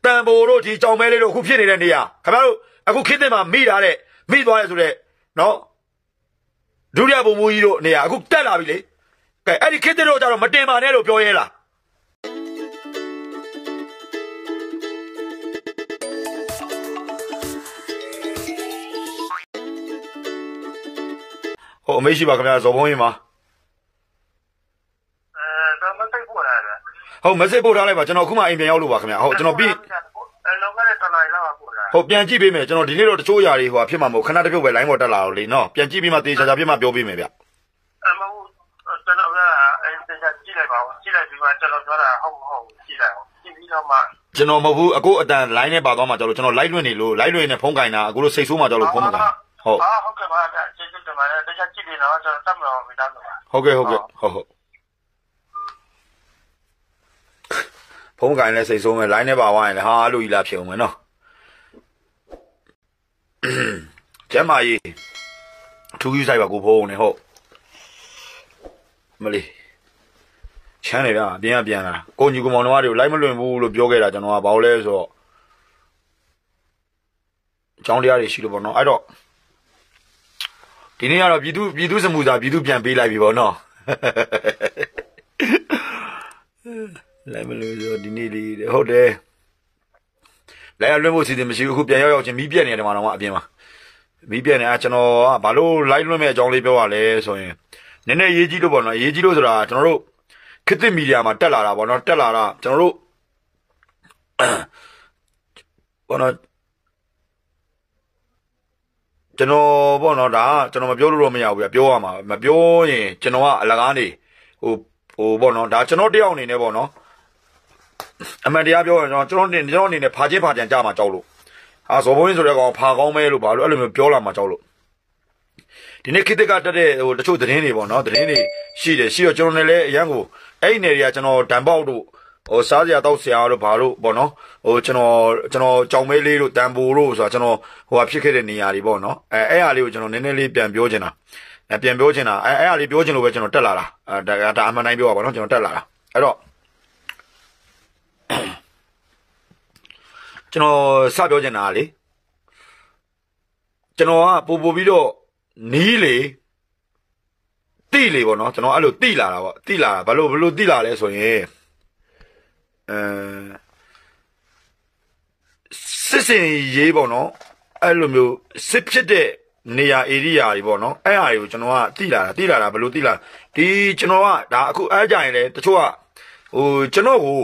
တန်ဖိုတို့ဒီကြောင်မဲလေးတို့အခုဖြစ်နေတဲ့နေရာခင်ဗျားတို့အခုခေတ်သစ်မှာမိထားတဲ့မိသွားရဲဆိုတဲ့နော်ဒုတိယဘုံမူကြီးတို့နေရာအခုတက်လာပြီလေကဲအဲ့ဒီခေတ်သစ်တို့ကြတော့မတင်ပါနဲ့လို့ပြောရဲလားဟိုအမေရှိပါခင်ဗျာဇော်ဘုံရင်ပါဒါမသိပို့ရတယ်ဟုတ်မစစ်ပို့ထားလိုက်ပါကျွန်တော်အခုမှအိမ်ပြန်ရောက်လို့ပါခင်ဗျာဟုတ်ကျွန်တော်ပြီးလောက်ကလည်းတနိုင်လောက်ပို့တာဟုတ်ပြန်ကြည့်ပေးမယ်ကျွန်တော်ဒီနေ့တော့တချို့ຢာတွေဟိုဖြစ်မှာမဟုတ်ခဏတစ်ပြုတ်ပဲ line ပေါ်တက်လာတော့လေနော်ပြန်ကြည့်ပြီးမှတေချာချာပြမှပြောပေးမယ်ဗျမဟုတ်ကျွန်တော်ကအဲ့ဒါကြည့်လိုက်ပါဦးကြည့်လိုက်ပြီးမှကျွန်တော်ပြောတာဟုတ်ကြည့်လိုက်အောင်ကြည့်ပြီးတော့မှကျွန်တော်မဟုတ်ဘူးအခုအတန် line နဲ့ပါသွားမှကြောက်လို့ကျွန်တော် live လွှင့်နေလို့ live လွှင့်နေဖုန်းကင်တာအခုလို့စိတ်ဆိုးမှကြောက်လို့ဖုန်းမကင်ဟုတ်ဟုတ်ကဲ့ပါကျေးဇူးတင်ပါတယ်တခြားကြည့်ပြီးတော့ကျွန်တော်တတ်မလို့မိသားစုပါဟုတ်ကဲ့ဟုတ်ဖုန်းကင်လဲစိတ်ဆိုးမယ် line နဲ့ပါသွားရင်လည်းဟာအဲ့လိုကြီးလာဖြစ်အောင်မယ်နော်ကျမကြီးထူးကြီးဆိုင်ပါကိုဖုန်းနေဟုတ်မလေးချမ်းနေဗျာပြန်လာကိုညီကိုမောင်နှမတွေကို live မလွှင့်ဘူးလို့ပြောခဲ့တာကျွန်တော်ကဘာလို့လဲဆိုတော့အကြောင်းတရားတွေရှိလို့ပေါ့နော်အဲ့တော့ဒီနေ့ကတော့ပြည်သူစမှုစာပြည်သူပြန်ပေးလိုက်ပြီပေါ့နော်လိုက်မလို့ဆိုဒီနေ့လေးဟုတ်တယ်လဲလွှင့်ဖို့စီစဉ်မရှိဘူးအခုပြန်ရောက်ချင်းမီးပြက်နေတယ်မှာတော့အပြင်မှာမီးပြက်နေကျွန်တော်ကဘာလို့ live လွှင့်မဲ့အကြောင်းလေးပြောရလဲဆိုရင်နည်းနည်းရေးကြီးလို့ပေါ့နော်ရေးကြီးလို့ဆိုတာကျွန်တော်တို့ခေတ်သစ်မီဒီယာမှာတက်လာတာပေါ့နော်တက်လာတာကျွန်တော်တို့ဘောနော်ကျွန်တော်ပေါ့နော်ဒါကျွန်တော်မပြောလို့တော့မရဘူးပြပြောရမှာမပြောရင်ကျွန်တော်ကအလကားနေဟိုပေါ့နော်ဒါကျွန်တော်တယောက်အနေနဲ့ပေါ့နော်အမှန်တရားပြောရင်ကျွန်တော်အနေနဲ့ဖာချင်းဖာကြံကြမှာကြောက်လို့ဟာဇော်ဘုန်းကြီးဆိုတဲ့ကောင်ဖာကောင်းမဲလို့ဘာလို့အဲ့လိုမျိုးပြောလာမှာကြောက်လို့ဒီနေ့ခေတ်ကတက်တဲ့ဟိုတချို့သတင်းတွေပေါ့နော်သတင်းတွေရှိတော့ကျွန်တော်လည်းအရန်ကိုအဲ့ဒီနေတွေကကျွန်တော်ဓာန်ပေါက်တို့ဟိုစားစရာတောက်စရာတို့ဘာလို့ပေါ့နော်ဟိုကျွန်တော်ကြောင်မဲလေးတို့တန်ပိုတို့ဆိုတာကျွန်တော်ဟိုဟာဖြစ်ခဲ့တဲ့နေရာတွေပေါ့နော်အဲ့ဟာလေးကိုကျွန်တော်နည်းနည်းလေးပြန်ပြောချင်တာအဲ့ဟာလေးပြောချင်လို့ပဲကျွန်တော်တက်လာတာဒါအမှန်တိုင်းပြောပါနော်ကျွန်တော်တက်လာတာအဲ့တော့ကျွန်တော်စပြောချင်တာလေကျွန်တော်ကပို့ပြီးတော့နီးလေတိလေပေါ့နော်ကျွန်တော်အဲ့လိုတိလာတာပေါ့တိလာတာဘလို့တိလာလဲဆိုရင်စစ်စင်ရေးပေါ့နော်အဲ့လိုမျိုးစစ်ဖြစ်တဲ့နေရာ area တွေပေါ့နော်အဲ့ဟာတွေကိုကျွန်တော်ကတိလာတာဘလို့တိလာဒီကျွန်တော်ကဒါအခုအားကြရင်လေတချို့ကဟိုကျွန်တော်က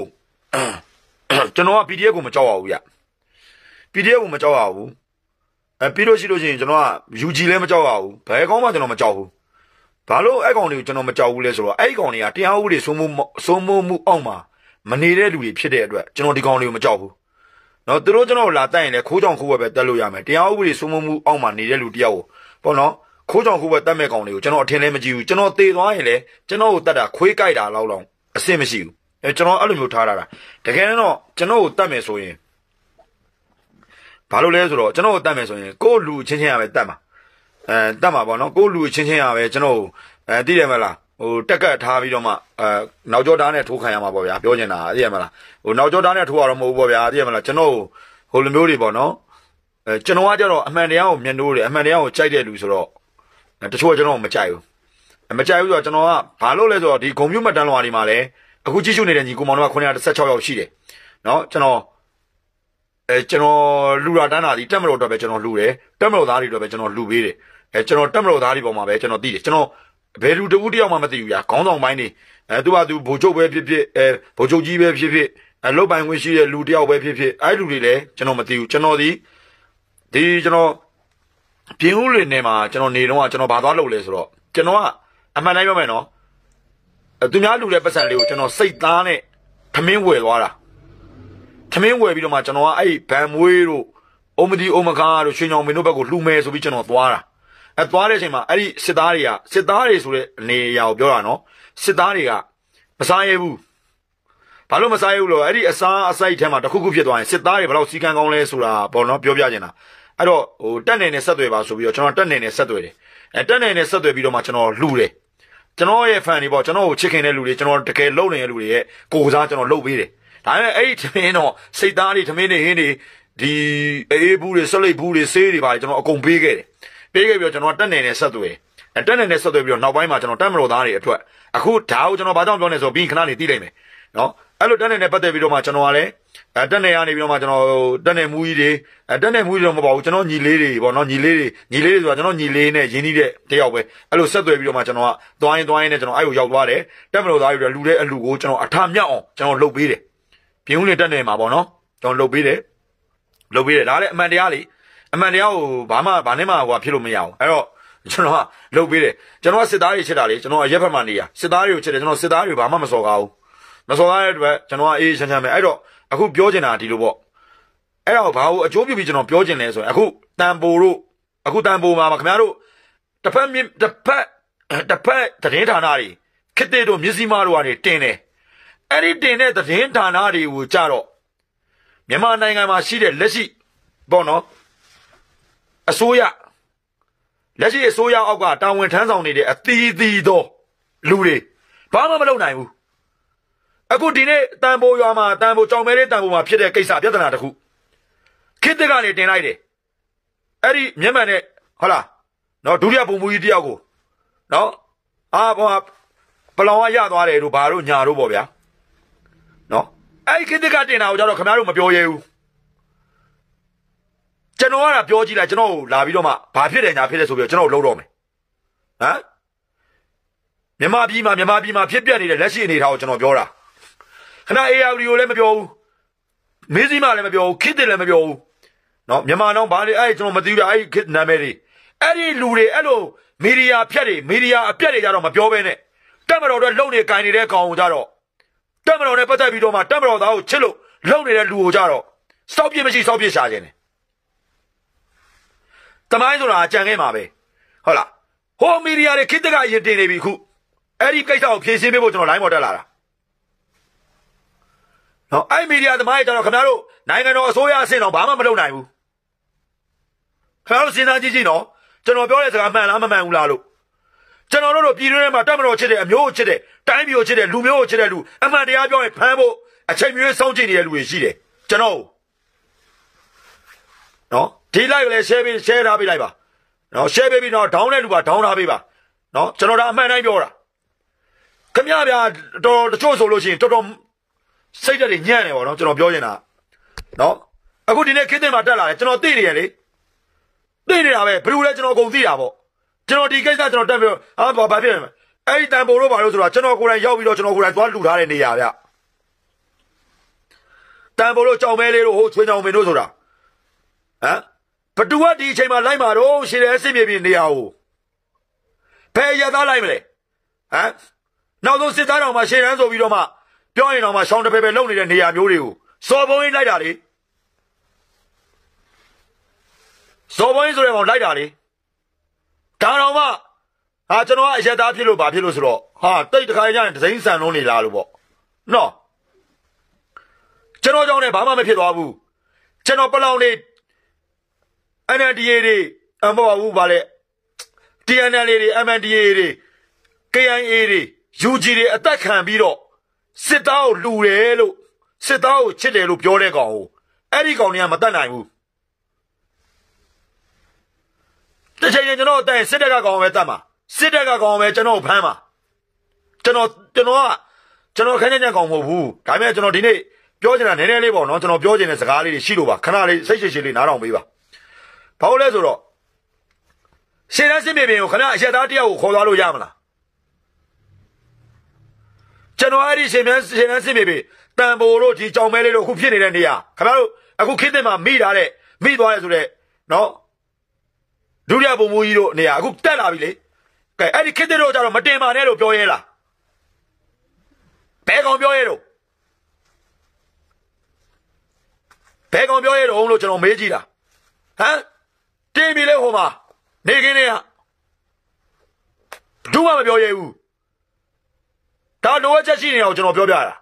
PDF ကိုမကြောက်ရဘူးဗျ PDF ကိုမကြောက်ရဘူးပြီးလို့ရှိလို့ရှိရင်ကျွန်တော်က UG လည်းမကြောက်ရဘူးဘယ်ကောင်းမှကျွန်တော်မကြောက်ဘူးဘာလို့အဲ့ကောင်တွေကိုကျွန်တော်မကြောက်ဘူးလဲဆိုတော့အဲ့ကောင်တွေကတရားဥပဒေစိုးမိုးမှုအောက်မှာမနေတဲ့လူတွေဖြစ်တဲ့အတွက်ကျွန်တော်ဒီကောင်တွေကိုမကြောက်ဘူးနော်သူတို့ကျွန်တော်လာတိုက်ရင်လည်းခိုးကြောင်ခိုးဝက်ပဲတက်လို့ရမယ်တရားဥပဒေစိုးမိုးမှုအောက်မှာနေတဲ့လူတယောက်ကိုပေါ့နော်ခိုးကြောင်ခိုးဝက်တက်မဲ့ကောင်တွေကိုကျွန်တော်အထင်လည်းမကြည့်ဘူးကျွန်တော်သေသွားရင်လည်းကျွန်တော်ကိုတက်တာခွေးကြိုက်တာလောက်အဆင်မရှိဘူးကျွန်တော်အဲ့လိုမျိုးထားတာတကယ်တော့ကျွန်တော်ကိုတက်မယ်ဆိုရင်ဘာလို့လဲဆိုတော့ကျွန်တော်ကိုတက်မယ်ဆိုရင်ကိုယ့်လူချင်းချင်းရပဲတက်မှာတက်မှာပေါ့နော်ကိုယ့်လူချင်းချင်းရပဲကျွန်တော်သိတယ်မလားဟိုတက်ကတ်ထားပြီးတော့မှနောက်ကျောသားနဲ့ထိုးခံရမှာပေါ့ဗျာပြောချင်တာသိရမလားဟိုနောက်ကျောသားနဲ့ထိုးရတော့မဟုတ်ဘူးပေါ့ဗျာသိရမလားကျွန်တော်ဟိုလိုမျိုးတွေပေါ့နော်ကျွန်တော်ကကြတော့အမှန်တရားကိုမျက်နှိုးတယ်အမှန်တရားကိုကြိုက်တဲ့လူဆိုတော့တချို့ကကျွန်တော်မကြိုက်ဘူးဆိုတော့ကျွန်တော်ကဘာလို့လဲဆိုတော့ဒီဂုံမျိုးမှတ်တမ်းလွှာတွေမှာလည်းအခုကြည့်ရှုနေတဲ့ညီကိုမောင်တို့က916ယောက်ရှိတယ်နော်ကျွန်တော်လူလာတန်းတာဒီတက်မလို့တော့ပဲကျွန်တော်လူတယ်တက်မလို့သားတွေတော့ပဲကျွန်တော်လူပေးတယ်ကျွန်တော်တက်မလို့သားတွေပေါ်မှာပဲကျွန်တော်သိတယ်ကျွန်တော်ဘယ်လူတဦးတယောက်မှမသိဘူးညာခေါင်းဆောင်ပိုင်းနေသူကသူဗိုလ်ချုပ်ပဲဖြစ်ဖြစ်ဗိုလ်ချုပ်ကြီးပဲဖြစ်ဖြစ်လုတ်ပိုင်ခွင့်ရှိတဲ့လူတယောက်ပဲဖြစ်ဖြစ်အဲ့လူတွေလည်းကျွန်တော်မသိဘူးကျွန်တော်ဒီကျွန်တော်ပြင်းဦးလင်ထဲမှာကျွန်တော်နေတော့ကျွန်တော်ဘာသွားလုပ်လဲဆိုတော့ကျွန်တော်ကအမှန်တိုင်းပြောမယ်နော်သူများလူတဲ့ပတ်စံလေးကိုကျွန်တော်စိတ်သားနဲ့ထမင်းဝယ်သွားတာထမင်းဝယ်ပြီးတော့မှကျွန်တော်ကအဲ့ဗန်မွေးတို့အိုမဒီအိုမကားတို့ရွှေညောင်မင်းတို့ဘက်ကိုလှူမယ်ဆိုပြီးကျွန်တော်သွားတာသွားတဲ့အချိန်မှာအဲ့ဒီစစ်သားတွေဆိုတဲ့အနေအရာကိုပြောတာနော်စစ်သားတွေကမစားရဘူးဘာလို့မစားရဘူးလို့အဲ့ဒီအစားအစိုက်ထဲမှာတခုခုဖြစ်သွားရင်စစ်သားတွေဘယ်လောက်စီကံကောင်းလဲဆိုတာပေါ့နော်ပြောပြချင်တာအဲ့တော့ဟိုတက်နေနဲ့ဆက်သွယ်ပါဆိုပြီးတော့ကျွန်တော်တက်နေနဲ့ဆက်သွယ်တယ်တက်နေနဲ့ဆက်သွယ်ပြီးတော့မှကျွန်တော်လှူတယ်ကျွန်တော်ရဲ့ fan တွေပေါ့ကျွန်တော်ကိုချစ်ခင်တဲ့လူတွေကျွန်တော်တကယ်လုံနေတဲ့လူတွေရဲ့ကိုစားကျွန်တော်လှုပ်ပေးတယ်ဒါပေမဲ့အဲ့ဒီထမင်းတော့စိတ်သားတွေထမင်းတွေဟင်းတွေဒီအေးဘူးတွေဆက်လိပ်ဘူးတွေဆေးတွေပါကျွန်တော်အကုန်ပေးခဲ့တယ်ပေးခဲ့ပြီးတော့ကျွန်တော်တက်နေနဲ့ဆက်သွယ်တက်နေနဲ့ဆက်သွယ်ပြီးတော့နောက်ပိုင်းမှာကျွန်တော်တက်မတော်သားတွေအတွက်အခုဒါကိုကျွန်တော်ဘာကြောင့်ပြောနေဆိုပြီးခဏနေသိလိုက်မယ်နော်အဲ့လိုတက်နေနဲ့ပတ်သက်ပြီးတော့မှကျွန်တော်ကလည်းတက်နေရနေပြီးတော့မှကျွန်တော်တက်နေမူကြီးတွေတက်နေမူကြီးတော့မပေါ့ဘူးကျွန်တော်ညီလေးတွေပေါ့နော်ညီလေးတွေဆိုတာကျွန်တော်ညီလေးနဲ့ရင်းနှီးတဲ့တယောက်ပဲအဲ့လိုဆက်သွယ်ပြီးတော့မှကျွန်တော်ကသွားရင်နဲ့ကျွန်တော်အဲ့ကိုရောက်သွားတယ်တက်မတော်သားတွေလူတဲ့အလူကိုကျွန်တော်အထာမြောက်အောင်ကျွန်တော်လုပ်ပေးတယ်ပြင်းဦးလေးတက်နေမှာပေါ့နော်ကျွန်တော်လုပ်ပေးတယ်ဒါလည်းအမှန်တရားလေအမှန်တရားကိုဘာနဲ့မှဟိုဖြစ်လို့မရအောင်အဲ့တော့ကျွန်တော်ကလုပ်ပေးတယ်ကျွန်တော်ကစစ်သားတွေချစ်တာလေကျွန်တော်အရက်ဖက်မှနေရစစ်သားတွေကိုချစ်တယ်ကျွန်တော်စစ်သားတွေဘာမှမစော်ကားဘူးမစော်ကားတဲ့အတွက်ကျွန်တော်ကအေးချမ်းပဲအဲ့တော့အခုပြောချင်တာဒီလိုပေါ့အဲ့တော့ဘာလို့အကျိုးပြုပြီးကျွန်တော်ပြောချင်လဲဆိုရင်အခုတန်ပိုမှာခင်ဗျားတို့တစ်ဖက်သတင်းဌာနတွေခစ်တဲ့တို့မျက်စိမတို့ကနေတင်တယ်အဲ့ဒီတင်တဲ့သတင်းဌာနတွေကိုကြတော့မြန်မာနိုင်ငံမှာရှိတဲ့လက်ရှိပေါ့နော်အစိုးရလက်ရှိအစိုးရအောက်ကတာဝန်ထမ်းဆောင်နေတဲ့အသီးသီးသောလူတွေဘာမှမလုပ်နိုင်ဘူးအခုဒီနေ့တန်ဖိုးရွာမှာတန်ဖိုးကြောင်မဲလေးတန်ဖိုးမှာဖြစ်တဲ့ကိစ္စပြဿနာတစ်ခုခေတ်ကနေတင်လိုက်တယ်အဲ့ဒီမျက်မှန်နဲ့ဟုတ်လားနော်ဒုတိယပုံမူကြီးတယောက်ကိုနော်ပလောင်ကရသွားတယ်တို့ဘာတို့ညာတို့ပေါ့ဗျာနော်အဲ့ဒီခေတ်ကတင်တာကိုကြတော့ခင်ဗျားတို့မပြောရဲဘူးကျွန်တော်ကပြောကြည့်လိုက်ကျွန်တော်ကိုလာပြီးတော့မှဘာဖြစ်တယ်ညာဖြစ်တယ်ဆိုပြီးတော့ကျွန်တော်လှုပ်တော့မယ်ဟမ်မြန်မာပြည်မှာဖြစ်ပြနေတဲ့လက်ရှိအနေအထားကိုကျွန်တော်ပြောတာခဏ AR ကိုလည်းမပြောဘူးမင်းစီမလည်းမပြောဘူးခစ်တယ်လည်းမပြောဘူးနော်မြန်မာတော့ဘာလဲအဲ့ကျွန်တော်မသိဘူးအဲ့ခစ်နာမည်တွေအဲ့ဒီလူတွေအဲ့လိုမီဒီယာဖြတ်တွေမီဒီယာအပြတ်တွေကြတော့မပြောဘဲနဲ့တက်မတော်တွေလုံနေကင်နေတဲ့ကောင်ကိုကြတော့တက်မတော်နဲ့ပတ်သက်ပြီးတော့မှတက်မတော်သားကိုချစ်လို့လုံနေတဲ့လူကိုကြတော့စောက်ပြစ်မရှိစောက်ပြစ်ရှာခြင်းတယ်တမိုင်းဆိုတာအကြံခဲ့မှာပဲဟုတ်လားဟိုမီဒီယာတွေခစ်တကအရင်တင်နေပြီခုအဲ့ဒီကိစ္စကိုဖြေရှင်းပေးဖို့ကျွန်တော် line ပေါ်တက်လာတာနော်အဲ့မီဒီယာသမားတွေကျတော့ခင်ဗျားတို့နိုင်ငံတော်အစိုးရအဆင့်တော့ဘာမှမလုပ်နိုင်ဘူးခင်ဗျားတို့စဉ်းစားကြည့်ကြည့်နော်ကျွန်တော်ပြောတဲ့စကားမှန်လားမမှန်ဘူးလားလို့ကျွန်တော်တို့ပြည်တွင်းထဲမှာတက်မတော်ချစ်တဲ့အမျိုးကိုချစ်တဲ့တိုင်းပြည်ကိုချစ်တဲ့လူမျိုးကိုချစ်တဲ့လူအမှန်တရားပြောရင်ဖမ်းဖို့အချိန်မျိုးစောင့်ကြည့်နေတဲ့လူတွေရှိတယ်ကျွန်တော်နော်ဒီ like လည်း share ထားပေးလိုက်ပါနော် share ပေးပြီးတော့ down တဲ့လူပါ down ထားပေးပါနော်ကျွန်တော်ဒါအမှန်တိုင်းပြောတာခင်ဗျားဗျာတော်တချို့ဆိုလို့ရှိရင်တော်စိတ်ဓာတ်တွေညံ့နေပါတော့ကျွန်တော်ပြောနေတာနော်အခုဒီနေ့ခေတ်သစ်မှာတက်လာတယ်ကျွန်တော်သိနေရလေသိနေတာပဲဘယ်လိုလဲကျွန်တော်အကုန်သိတာပေါ့ကျွန်တော်ဒီကိစ္စကျွန်တော်တက်ပြီးတော့ဘာဖြစ်လဲအဲ့ဒီတန်ပိုတို့ဘာလို့ဆိုတာကျွန်တော်ကိုယ်တိုင်ရောက်ပြီးတော့ကျွန်တော်ကိုယ်တိုင်သွားလှူထားတဲ့နေရာဗျတန်ပိုတို့ကြောင်မဲလေးတို့ဟိုချွေးကြောင်မင်းတို့ဆိုတာဘသူကဒီအချိန်မှာလိုက်မှာတော့ရှည်တဲ့အစ်မြေပြင်နေရာကိုဘယ်ရသားလိုက်မလဲနောက်ဆုံးစစ်သားတော်မှာရှည်ရန်ဆိုပြီးတော့မှပြောရင်တော့မှရှောင်းတပယ်ပဲလုံနေတဲ့နေရာမျိုးတွေကိုစော်ဘုံကြီးလိုက်တာလေစော်ဘုံကြီးဆိုတဲ့ကောင်လိုက်တာလေဒါတော့မှကျွန်တော်ကအရက်သားဖြစ်လို့ဘာဖြစ်လို့ဆိုတော့တိတ်တခါကျရင်ဒစိမ့်ဆန်လုံးနေလားလို့ပေါ့နော်ကျွန်တော်ကြောင့်လည်းဘာမှမဖြစ်သွားဘူးကျွန်တော်ပလောင်နေ NLDA တွေမဟုတ်ဘူးဗာလေ TNL တွေ MNDA တွေ KIA တွေ UG တွေအသက်ခံပြီးတော့စစ်သားကိုလူတယ်လို့စစ်သားကိုချစ်တယ်လို့ပြောတဲ့ကောင်ကိုအဲ့ဒီကောင်တွေကမတတ်နိုင်ဘူးတစ်ချိန်ကျွန်တော်အတိုင်းစစ်တပ်ကကောင်ပဲတတ်မှာစစ်တပ်ကကောင်ပဲကျွန်တော်ဖမ်းမှာကျွန်တော်ခန်းချမ်းကောင်မဟုတ်ဘူးဒါပေမဲ့ကျွန်တော်ဒီနေ့ပြောချင်တာနည်းနည်းလေးပေါ့နော်ကျွန်တော်ပြောချင်တဲ့စကားလေးတွေရှိလို့ပါခဏလေးစိတ်ရှည်ရှည်လေးနားထောင်ပေးပါဘာလို့လဲဆိုတော့ရှေ့တန်းစစ်မြေပြင်ကိုခဏအရက်သားတယောက်ကိုခေါ်သွားလို့ရမလားကျွန်တော်အဲ့ဒီရှေ့တန်းစစ်မြေပြင်တန်ပိုတို့ဒီကြောင်မဲလေးတို့အခုဖြစ်နေတဲ့နေရာခင်ဗျားတို့အခုခေတ်သစ်မှာမိသွားတယ်ဆိုတော့နော်ဒုတိယပုံမူကြီးတို့နေရာအခုတက်လာပြီလေကဲအဲ့ဒီခေတ်သစ်တို့ကြတော့မတင်ပါနဲ့လို့ပြောရဲလားဘယ်ကောင်ပြောရဲတော့လို့ကျွန်တော်မေးကြည့်တာတင်ပြီလေဟိုမှာနေခင်းနေကဘူးမှမပြောရဲဘူးဒါလိုအပ်ချက်ရှိနေတာကိုကျွန်တော်ပြောပြတာ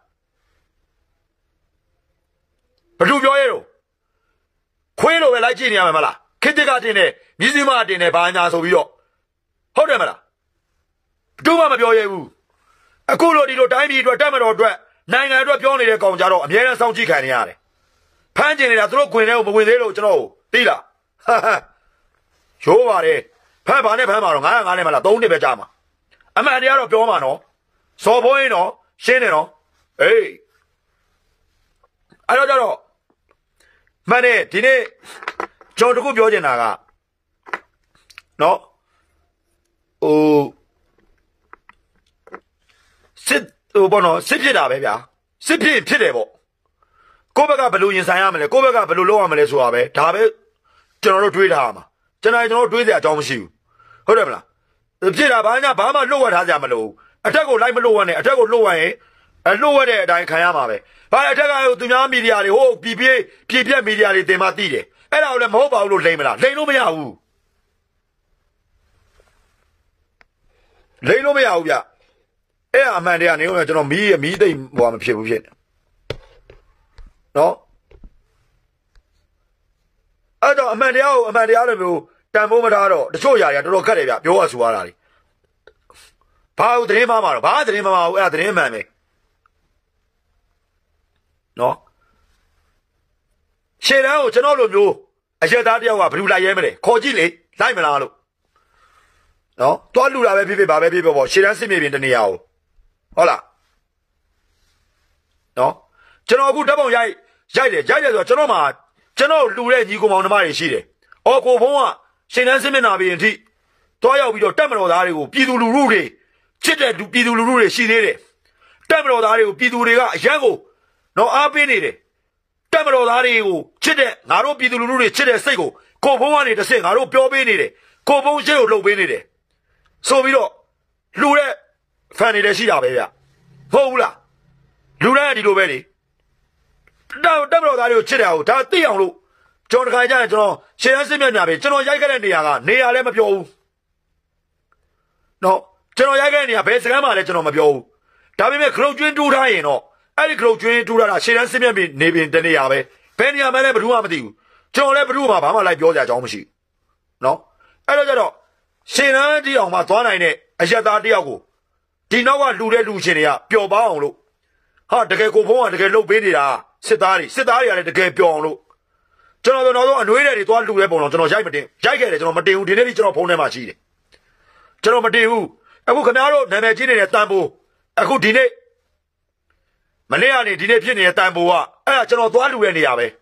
ဘယ်သူပြောရဲတော့ခွေးလိုပဲလိုက်ကြည့်နေရမှာမလားခေတ္တကတင်တယ်မြစည်းမတင်တယ်ဘာညာဆိုပြီးတော့ဟုတ်တယ်မလားဘူးမှမပြောရဲဘူးအခုလိုဒီလိုတိုင်းပြည်အတွက်တက်မတော်အတွက်နိုင်ငံအတွက်ပြောနေတဲ့ကောင်ကြတော့အများနဲ့စောင့်ကြည့်ခံနေရတယ်ဖမ်းကျင်နေတာသူတို့ခွင်ထဲကိုမဝင်သေးလို့ကျွန်တော်သိလားရိုးပါတယ်ဖမ်းပါနဲ့ဖမ်းပါတော့905နဲ့မလား3နှစ်ပဲကြာမှာအမှန်တရားတော့ပြောမှာနော်စော်ဘိုးရင်တော့ရှင်းနေနော်အေးအဲ့တော့ကြတော့မှန်တယ်ဒီနေ့ကျွန်တော်တခုပြောချင်တာကနော်ဟိုစစ်ဘောနော်စစ်ဖြစ်တာပဲဗျာစစ်ဖြစ်တယ်ပေါ့ကိုယ့်ဘက်ကဘယ်လိုရင်ဆိုင်ရမလဲကိုယ့်ဘက်ကဘယ်လိုလုပ်ရမလဲဆိုတာပဲဒါပဲကျွန်တော်တို့တွေးထားမှာကျွန်တော်တွေးစရာအကြောင်းမရှိဘူးဟုတ်တယ်မလားဖြစ်တာဘာမှလှုပ်ဝက်ထားကြမလို့အထက်ကိုလိုက်မလှုပ်ဝက်နဲ့အထက်ကိုလှုပ်ဝက်ရင်လှုပ်ဝက်တဲ့အတိုင်းခံရမှာပဲဘာအထက်ကသူများမီဒီယာတွေဟိုပြပြက်မီဒီယာတွေတင်မှသိတယ်အဲ့ဒါကိုလည်းမဟုတ်ပါဘူးလို့လိမ့်မလားလိမ့်လို့မရဘူးလိမ့်လို့မရဘူးဗျအဲ့အမှန်တရားနေဦးကျွန်တော်မီးသိမ့်ဟိုမဖြစ်ဘူးဖြစ်နော်အဲ့တော့အမှန်တရားကိုအမှန်တရားလိုမျိုးတန်ဖိုးမထားတော့တချို့ຢာတွေကတော်တော်ခက်တယ်ဗျပြောရဆိုရတာလေဘာလို့သတင်းမှားမှာတော့ဘာသတင်းမှားမှာဘူးအဲ့ဒါသတင်းမှန်ပဲနော်ရှေ့တန်းကိုကျွန်တော်လိုမျိုးအရက်သားတယောက်ကဘယ်လိုလိုက်ရဲမလဲခေါ်ကြည့်လေလိုက်မလားလို့နော်တွားလူတာပဲဖြစ်ပါပဲဖြစ်ပေါ့ရှေ့တန်းစစ်မြေပြင်တနေရာကိုဟုတ်လားနော်ကျွန်တော်အခုဓာတ်ပုံရိုက်တယ်ဆိုတော့ကျွန်တော်လူတဲ့ညီကောင်မောင်နှမတွေရှိတယ်အော်ကိုဖုံးကရှေ့တန်းစစ်မျက်နှာပြင်အထိတွားရောက်ပြီးတော့တက်မတော်သားတွေကိုပြည်သူလူထုတွေချစ်တဲ့ပြည်သူလူထုတွေရှိသေးတယ်တက်မတော်သားတွေကိုပြည်သူတွေကအရန်ကိုနော်အားပေးနေတယ်တက်မတော်သားတွေကိုချစ်တဲ့ငါတို့ပြည်သူလူထုတွေချစ်တဲ့စိတ်ကိုကိုဖုံးကနေတစ်ဆင့်ငါတို့ပြောပေးနေတယ်ကိုဖုံးရှေ့ကိုလှုပ်ပေးနေတယ်ဆိုပြီးတော့လူတဲ့ဖန်နေတယ်ရှိတာပဲဗျဟုတ်ဘူးလားလူတိုင်းကဒီလိုပဲလေတက်မတော်သားတွေကိုချစ်တယ်ဟိုဒါသိအောင်လို့ကျွန်တော်တခါကျရင်ကျွန်တော်ရှေ့ရန်စစ်မျက်နှာပြင်ကျွန်တော်ရိုက်ခဲ့တဲ့နေရာကနေရာလည်းမပြောဘူးနော်ကျွန်တော်ရိုက်ခဲ့တဲ့နေရာဘယ်စကမ်းမှလည်းကျွန်တော်မပြောဘူးဒါပေမဲ့ခရုတ်ကျွင်းတူးထားရင်တော့အဲ့ဒီခရုတ်ကျွင်းတူးထားတာရှေ့ရန်စစ်မျက်နေပြင်တနေရာပဲဘယ်နေရာမှလည်းဘယ်သူမှမသိဘူးကျွန်တော်လည်းဘယ်သူမှဘာမှလိုက်ပြောစရာအကြောင်းမရှိဘူးနော်အဲ့တော့ကျတော့ရှေ့ရန်တီအောင်မှသွားနိုင်တဲ့အရက်သားတယောက်ကိုဒီနောက်ကလူတဲ့လူရှင်တွေကပျော်ပါအောင်လို့ဟာတကယ်ကိုဖုံးကတကယ်လှုပ်ပေးနေတာစစ်သားတွေကလည်းတကယ်ပျော်အောင်လို့ကျွန်တော်တို့အနှွေးတွေသွားလူတဲ့ပုံတော့ကျွန်တော်ရိုက်ခဲ့တယ်ကျွန်တော်မတင်ဘူးဒီနေ့ဒီကျွန်တော်ဖုန်းထဲမှာရှိတယ်ကျွန်တော်မတင်ဘူးအခုခင်ဗျားတို့နာမည်ကြီးနေတဲ့တန်ဖိုးအခုဒီနေ့မနေ့ကနေဒီနေ့ဖြစ်နေတဲ့တန်ဖိုးကအဲ့ဒါကျွန်တော်သွားလူတဲ့နေရာပဲ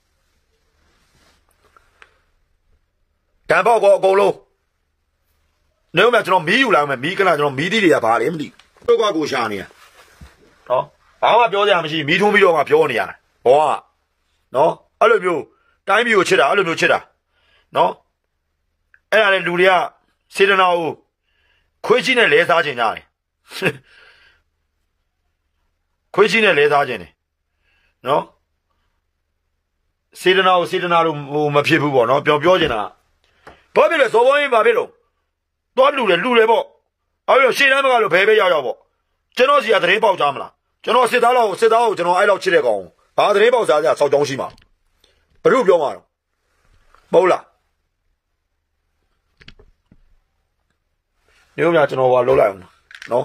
တန်ပေါက်ကောအကုန်လုံးနေဦးမကျွန်တော်မီးယူလာမယ်မီးကလာကျွန်တော်မီးသီးတွေကဘာလဲမသိဘူးကိုကကိုရှာနေရနော်ဘာမှပြောစရာမရှိမီးထုံးပြီးတော့မှပြောနေရတာဘောကနော်အဲ့လိုမျိုးတိုင်းပြည်ကိုချစ်တာအဲ့လိုမျိုးချစ်တာနော်အဲ့ဒါလေလူတွေကစေတနာကိုခွေးကြီးနဲ့လဲစားခြင်းကြတယ်ခွေးကြီးနဲ့လဲစားခြင်းတယ်နော်စေတနာကိုစေတနာလို့ဟိုမဖြစ်ဘူးပေါ့နော်ပြောခြင်းတာဘာဖြစ်လဲဇော်ဘောင်းဘာဖြစ်လို့သွားလူတယ်ပေါ့အဲ့လိုရှေ့တန်းဘက်ကလို့ဘယ်ပဲရောက်ပေါ့ကျွန်တော်စီကသတင်းပေါက်ကြမလားကျွန်တော်စစ်သားကိုကျွန်တော်အဲ့လောက်ချစ်တဲ့ကောင်ဘာသတင်းပေါက်စားကြစောက်ကြောင်းရှိမှာဘယ်လိုပြောမှာတော့မဟုတ်လားနေဦးများကျွန်တော်လှုပ်လိုက်အောင်နော်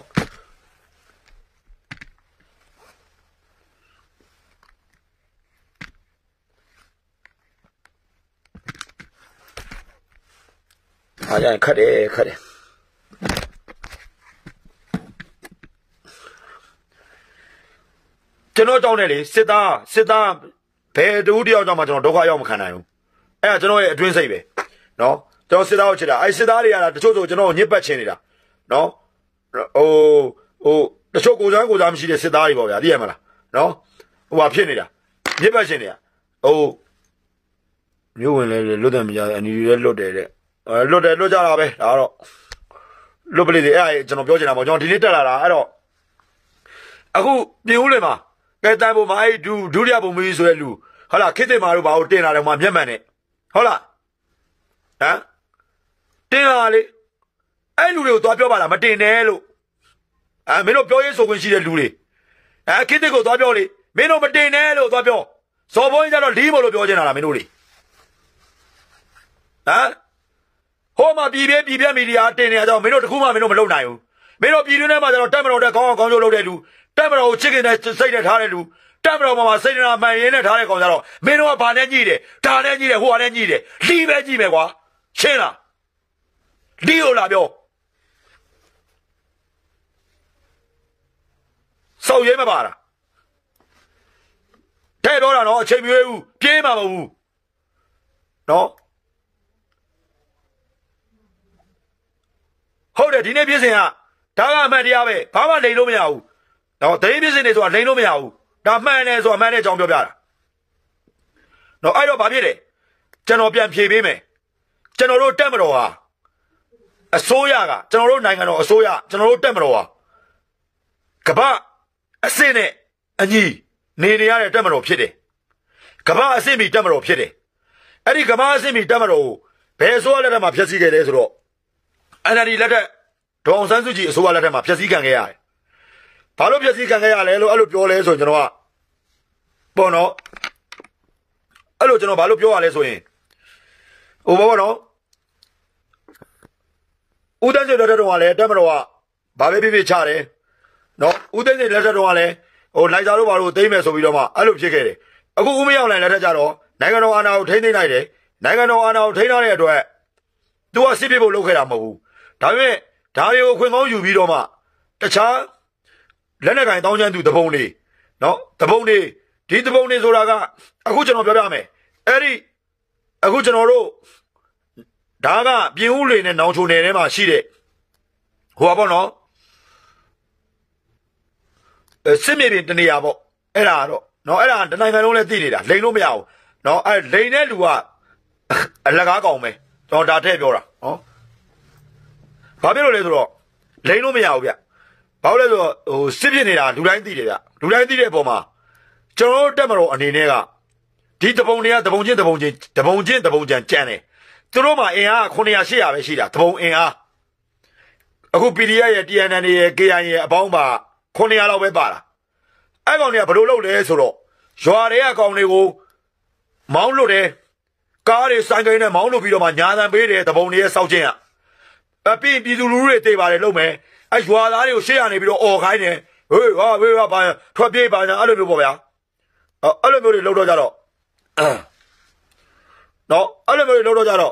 အားရခက်တယ်ကျွန်တော်ကြောင့်လေစစ်သားဘယ်တူတယောက်ကြောင့်မှကျွန်တော်ဒုက္ခရောက်မခံနိုင်ဘူးအဲ့ဒါကျွန်တော်ရဲ့အတွင်းစိတ်ပဲနော်ကျွန်တော်စစ်သားကိုချစ်တာအဲ့စစ်သားတွေကတချို့ဆိုကျွန်တော်ညစ်ပတ်ချင်နေတာနော်ဟိုတချို့ကိုစားမရှိတဲ့စစ်သားတွေပေါ့ဗျာသိရမလားနော်ဟိုဟာဖြစ်နေတာညစ်ပတ်ချင်နေတာဟိုမျိုးဝင်လဲလွတ်တယ်မကြအနီတွေလွတ်တယ်တဲ့လွတ်ကြတာပဲဒါတော့လွတ်ပလိတွေအဲ့ကျွန်တော်ပြောချင်တာပေါ့ကျွန်တော်ဒီနေ့တက်လာတာအဲ့တော့အခုပြင်ဦးလေမှာကဲတန်ဖို့မအဲ့ဒုတိယပုံမကြီးဆိုတဲ့လူဟုတ်လားခေတ်တင်မာတို့ဘာလို့တင်လာတယ်မှာမျက်မှန်နဲ့ဟုတ်လားဟမ်တင်လာလေအဲ့လူတွေကိုသွားပြောပါလားမတင်နဲ့လို့မင်းတို့ပြောရေးဆိုခွင့်ရှိတဲ့လူတွေခေတ်တင်ကိုသွားပြောလေမင်းတို့မတင်နဲ့လို့သွားပြောဇော်ဘုန်းကြီးကတော့လီးမို့လို့ပြောချင်တာလားမင်းတို့တွေဟိုမှာပြည်ပြမီဒီယာတင်နေကြတော့မင်းတို့တခုမှမင်းတို့မလုပ်နိုင်ဘူးမင်းတို့ပြည်တွင်းထဲမှာကျတော့တက်မတော်တဲ့ခေါင်းကျိုးလုပ်တဲ့လူတက်မတော်ကိုချစ်ခင်တဲ့စိတ်နဲ့ထားတဲ့လူတက်မတော်မှာစိတ်နာမှန်ရင်းနဲ့ထားတဲ့ကောင်ကြတော့မင်းတို့ကဘာနဲ့ညှိတယ်ဒါနဲ့ညှိတယ်ဟိုကနဲ့ညှိတယ်လီးပဲကြည့်မယ်ကွာရှင်းလားလီးကိုလာပြောစောက်ရဲမပါလားတဲ့တော့တာနော်အချိန်မရွေးဘူးပြေးမှာမဟုတ်ဘူးနော်ဟုတ်တယ်ဒီနေ့ပြည်စင်ကဒါကအမှန်တရားပဲဘာမှလိန်လို့မရဘူးနော်ဒိန်းပြည်စင်တွေဆိုတာလိန်လို့မရဘူးဒါမှန်တယ်ဆိုတာမှန်တဲ့အကြောင်းပြောပြတာနော်အဲ့တော့ဘာဖြစ်လဲကျွန်တော်ပြန်ဖြေပေးမယ်ကျွန်တော်တို့တက်မတော်ဟာအစိုးရကကျွန်တော်တို့နိုင်ငံတော်အစိုးရကျွန်တော်တို့တက်မတော်ဟာကမ္ဘာအစစ်နဲ့အညီနေရတဲ့တက်မတော်ဖြစ်တယ်ကမ္ဘာအစစ်မီတက်မတော်ဖြစ်တယ်အဲ့ဒီကမ္ဘာအစစ်မီတက်မတော်ကိုဘယ်အစိုးရလက်ထက်မှာဖျက်ဆီးခဲ့လဲဆိုတော့NLD လက်ထက်ဒေါအောင်ဆန်းစုကြည်အစိုးရလက်ထက်မှာဖျက်ဆီးခံခဲ့ရတယ်ဘာလို့ဖျက်ဆီးခံခဲ့ရလဲလို့အဲ့လိုပြောလဲဆိုရင်ကျွန်တော်ကပေါ့နော်အဲ့လိုကျွန်တော်ဘာလို့ပြောရလဲဆိုရင်ဟိုဘောနော်ဦးတန်းစိတ်လက်ထက်တော့ကလည်းတက်မတော်ကဘာပဲဖြစ်ဖြစ်ချတယ်နော်ဦးတန်းစိတ်လက်ထက်တော့ကလည်းဟိုလိုက်စားလို့ဘာလို့သိမ့်မယ်ဆိုပြီးတော့မှအဲ့လိုဖြစ်ခဲ့တယ်အခုဦးမရောက်နိုင်လက်ထက်ကြတော့နိုင်ငံတော်အာဏာကိုထိန်းသိမ်းလိုက်တယ်နိုင်ငံတော်အာဏာကိုထိန်းထားတဲ့အတွက်သူကစစ်ပြဖို့လုပ်ခဲ့တာမဟုတ်ဘူးဒါပေမဲ့ဒါတွေကိုခွင့်ကောင်းယူပြီးတော့မှတခြားလက်နက်ကင်တောင်းချမ်းသူတပုံတွေနော်တပုံတွေဒီတပုံတွေဆိုတာကအခုကျွန်တော်ပြောပြမယ်အဲ့ဒီအခုကျွန်တော်တို့ဒါကပြင်ဦးလေနဲ့နောင်ချိုနယ်ထဲမှာရှိတဲ့ဟိုပါပေါ့နော်စစ်မြေပြင်တနေရာပေါ့အဲ့ဒါတော့နော်အဲ့ဒါတနိုင်ငံလုံးလည်းသိနေတာလိန်လို့မရဘူးနော်အဲ့လိန်တဲ့လူကအလကားကောင်ပဲကျွန်တော်ဒါထည့်ပြောတာနော်ဘာဖြစ်လို့လဲဆိုတော့လိန်လို့မရဘူးဗျဘာလို့လဲဆိုတော့ဟိုစစ်ဖြစ်နေတာလူတိုင်းသိတယ်ဗျလူတိုင်းသိတဲ့အပေါ်မှာကျွန်တော်တို့တက်မတော်အနေနဲ့ကဒီတပုံတွေကတပုံချင်းကြံတယ်သူတို့မှာအင်အား900 800ပဲရှိတာတပုံအင်အားအခု PDF ရဲ့ TNN ရဲ့ KN ရဲ့အပေါင်းပါ900လောက်ပဲပါတာအဲ့ကောင်တွေကဘယ်လိုလုပ်လဲဆိုတော့ရွာတွေအကောင်တွေကိုမောင်းလွတ်တယ်ကားတွေစိုင်းကိန်းနဲ့မောင်းလွတ်ပြီးတော့မှညာတန်ပေးတယ်တပုံတွေရဲ့စောက်ချင်းအပြီးပြည်သူလူထုတွေတေးပါတယ်လုပ်မယ်အဲ့ရွာသားတွေကိုရှေ့ရနေပြီးတော့អော်ခိုင်းတယ်ဟေးဟာဝေးဟာပါထွက်ပြေးပါညာအဲ့လိုမျိုးပေါ့ဗျာအဲ့လိုမျိုးတွေလုပ်တော့ကြတော့နော်အဲ့လိုမျိုးတွေလုပ်တော့ကြတော့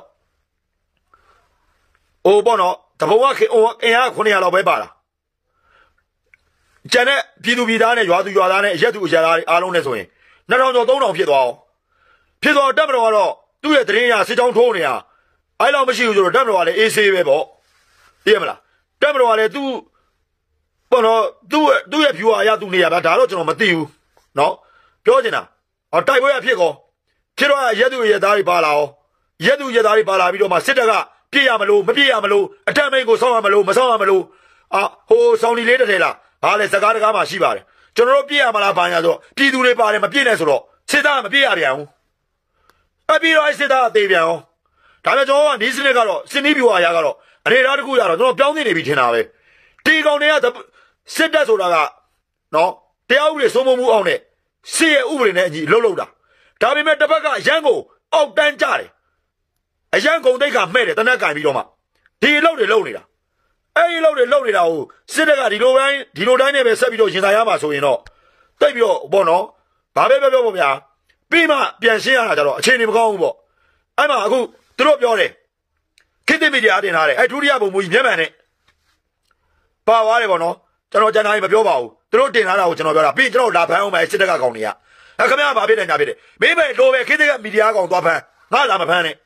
ဟိုပေါ့နော်တပုံကအင်အား900လောက်ပဲပါတာကျန်တဲ့ပြည်သူပြည်သားနဲ့ရွာသူရွာသားနဲ့ရက်သူအရက်သားတွေအားလုံးနဲ့ဆိုရင်2000ကျော်3000ဖြစ်သွားအောင်ဖြစ်သွားတက်မတော်ကတော့သူ့ရဲ့တရင်ရစစ်ကြောင်းထိုးနေတာအဲ့လောက်မရှိဘူးဆိုတော့တက်မတော်ကလည်းအေးဆေးပဲပေါ့သိရမလားတက်မတော်ကလည်းသူ့ပေါ့နော်သူ့ရဲ့ view အရသူနေရပါဒါတော့ကျွန်တော်မသိဘူးနော်ပြောချင်တာတိုက်ပွဲရဖြစ်တော့ရက်သူရက်သားတွေပါလာအောင်ရက်သူရက်သားတွေပါလာပြီးတော့မှစစ်တပ်ကပြည့်ရမလို့မပြည့်ရမလို့အထက်မိန်ကိုဆောင်းရမလို့မဆောင်းရမလို့ဟိုဆောင်းဒီလေးတစ်ထဲလားဘာလဲစကားတကားမှရှိပါတယ်ကျွန်တော်တို့ပြည့်ရမလားဘာညာဆိုတော့ပြည်သူတွေပါတယ်မပြည့်နဲ့ဆိုတော့စစ်သားမပြည့်ရပြန်ဘူးအပြီးတော့စစ်သားအသေးပြန်အောင်ဒါပေမဲ့ကျွန်တော်ကဒီစနစ်ကတော့စစ်နည်းပြူအရာကတော့အနေထားတစ်ခုရတော့ကျွန်တော်ပြောင်းသိနေပြီထင်တာပဲဒီကောင်တွေကစစ်တပ်ဆိုတာကနော်တရားဥပဒေစိုးမိုးမှုအောင်နဲ့စစ်ရဲ့ဥပဒေနဲ့အညီလှုပ်တာဒါပေမဲ့တစ်ဖက်ကရန်ကိုအောက်တန်းကြတယ်အရန်ကုန်တိတ်ကမှဲ့တယ်တနက်ကင်ပြီးတော့မှဒီလှုပ်နေတာအဲ့ဒီလှုပ်နေတာကိုစစ်တပ်ကဒီလိုတိုင်းနဲ့ပဲဆက်ပြီးတော့ရင်ဆိုင်ရမှာဆိုရင်တော့တိတ်ပြီးတော့ဘောနော်ဘာပဲပြောပေါ့ဗျာပြီးမှပြန်ရှင်းရတာကြတော့အခြေအနေမကောင်းဘူးပေါ့အဲ့မှာအခုသူတို့ပြောတယ်ခေတ္တမီဒီယာတင်ထားတယ်အဲ့ဒုတိယပုံမူကြီးမျက်မှန်နဲ့ပါသွားတယ်ပေါ့နော်ကျွန်တော်ကျန်တာမပြောပါဘူးသူတို့တင်ထားတာကိုကျွန်တော်ပြောတာပြီးကျွန်တော်လာဖမ်းအောင်ပဲစစ်တပ်ကကောင်တွေကခင်ဗျားဘာဖြစ်နေကြဖြစ်တယ်မင်းပဲလိုပဲခေတ္တမီဒီယာကောင်သွားဖမ်းငါလာမဖမ်းနဲ့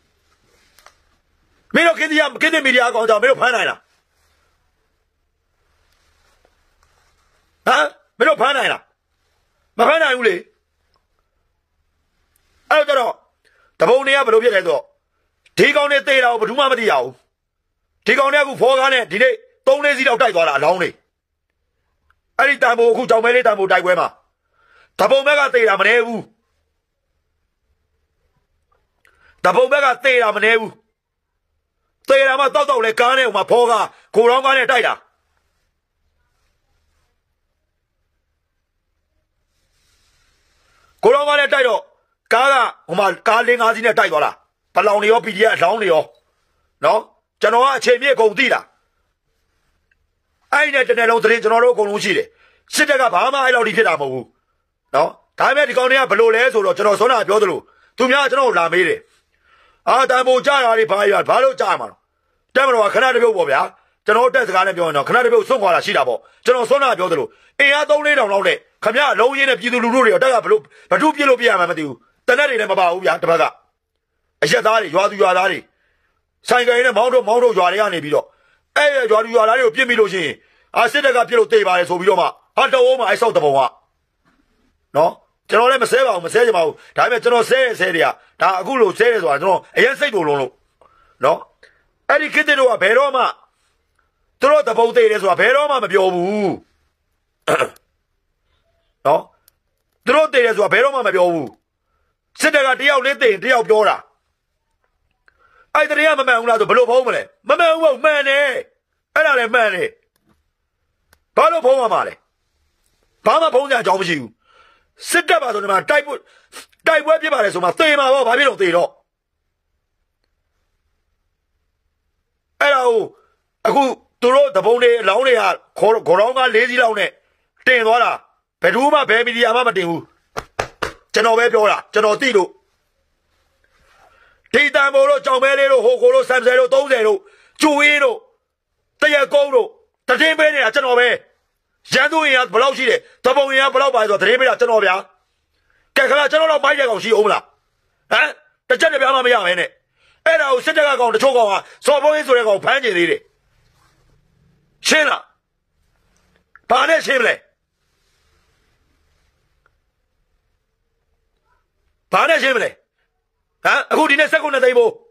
မင်းတို့ခေတ္တမီဒီယာကောင်ကြောင့်မင်းတို့ဖမ်းနိုင်လားဟမ်မင်းတို့ဖမ်းနိုင်လားမဖမ်းနိုင်ဘူးလေအဲ့တော့တပုံတွေကဘယ်လိုဖြစ်လဲဆိုတော့ဒီကောင်တွေတေးတာကိုဘယ်သူမှမသိရဘူးဒီကောင်တွေကအခုဖောကားနဲ့ဒီနေ့3-4စီးလောက်တိုက်သွားတာအလောင်းတွေအဲ့ဒီတန်ဖိုးအခုကြောင်မဲလေးတန်ဖိုးတိုက်ပွဲမှာတပုံဘက်ကတေးတာမနေဘူးတပုံဘက်ကတေးတာမနေဘူးတေးတာမှတောက်လဲကားနဲ့ဟိုမှာဖောကားကိုရောင်းကားနဲ့တိုက်တာကိုရောင်းကားနဲ့တိုက်တော့ကားကဟိုမှာကား4-5စီးနဲ့တိုက်သွားတာပလောင်တွေရော PDF အလောင်းတွေရောနော်ကျွန်တော်ကအချိန်ပြည့်အကုန်သိတာအဲ့နဲ့တနေ့လုံးသတင်းကျွန်တော်တို့အကုန်လုံးရှိတယ်စစ်တပ်ကဘာမှအဲ့လောက်ထိဖြစ်တာမဟုတ်ဘူးနော်ဒါပေမဲ့ဒီကောင်တွေကဘလို့လဲဆိုတော့ကျွန်တော်စောနာပြောသလိုသူများကျွန်တော်လာမေးတယ်အာတန်ဖိုးကြတာတွေဘာလို့ကြားမှာတက်မတော်ကခဏတပြုတ်ပေါ့ဗျာကျွန်တော်တက်စကားနဲ့ပြောရင်တော့ခဏတပြုတ်စွန့်ခွာတာရှိတာပေါ့ကျွန်တော်စောနာပြောသလိုအင်အား3-4တောင်လောက်နဲ့ခမရအလုံးရင်းနဲ့ပြည်သူလူထုတွေတက်ကဘလို့ဘဒုပြစ်လို့ပြရမှာမသိဘူးတနက်တွေလည်းမပါဘူးဗျာတပတ်ကအရက်သားတွေရွာသူရွာသားတွေဆိုင်ကယ်နဲ့မောင်းတို့ရွာတွေကနေပြီးတော့အဲ့ရွာသူရွာသားတွေကိုပြစ်မိလို့ရှိရင်အာစစ်တပ်ကပြစ်လို့တေးပါတယ်ဆိုပြီးတော့မှဟာတအိုးမှအဲ့ဆောက်တပုံကနော်ကျွန်တော်လည်းမဆဲပါဘူးမဆဲကြပါဘူးဒါပေမဲ့ကျွန်တော်ဆဲတွေကဒါအခုလို့ဆဲတယ်ဆိုတာကျွန်တော်အရင်စိတ်ပုံလုံးလို့နော်အဲ့ဒီခေတ်တို့ကဘယ်တော့မှသူတို့တပုံသေးတယ်ဆိုတာဘယ်တော့မှမပြောဘူးနော်သူတို့သေးတယ်ဆိုတာဘယ်တော့မှမပြောဘူးစစ်တပ်ကတယောက်လေးသေးရင်တယောက်ပြောတာအဲ့တည်းကမမှန်ဘူးလားဆိုဘယ်လိုဖုံးမလဲမမှန်ဘူးမှန်တယ်အဲ့ဒါလည်းမှန်တယ်ဘာလို့ဖုံးမှာလဲဘာမှဖုံးစရာအကြောင်းမရှိဘူးစစ်တပ်ပါဆိုဒီမှာတိုက်ပွဲဖြစ်ပါလေဆိုမှသေမှာပေါ့ဘာဖြစ်လို့သေတော့အဲ့ဒါကိုအခုသူတို့တပုံတွေအလောင်းတွေကခေါ်တော်က4စီးလောက်နဲ့တင်သွားတာဘယ်သူမှဘယ်မီဒီယာမှမတင်ဘူးကျွန်တော်ပဲပြောတာကျွန်တော်သိလို့ဒီတန်ဖိုးတို့ကြောင်မဲလေးတို့ဟိုကိုတို့ဆမ်ဆယ်တို့30တို့ကျူဝင်းတို့တရက်ကုန်းတို့တတင်းပေးနေတာကျွန်တော်ပဲရန်သူရင်ကဘယ်လောက်ရှိတယ်တပုံရင်ကဘယ်လောက်ပါဆိုတော့တတင်းပေးတာကျွန်တော်ဗျာကဲခဏကျွန်တော်တော့မိုက်တဲ့ကောင်ရှိအောင်မလားဟမ်တစ်ချက်တပြားမှမရမဲနဲ့အဲ့ဒါကိုစစ်တပ်ကကောင်တချို့ကောင်ကစော်ဘုံရေးဆိုတဲ့ကောင်ဖမ်းကျင်သေးတယ်ရှင်းလားဘာနဲ့ရှင်းမလဲဘာနဲ့ရှင်းမလဲဟမ်အခုဒီနေ့19သိန်းဖို့